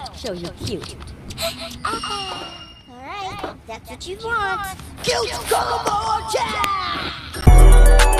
show you cute. Alright, that's what you want. Cute combo attack!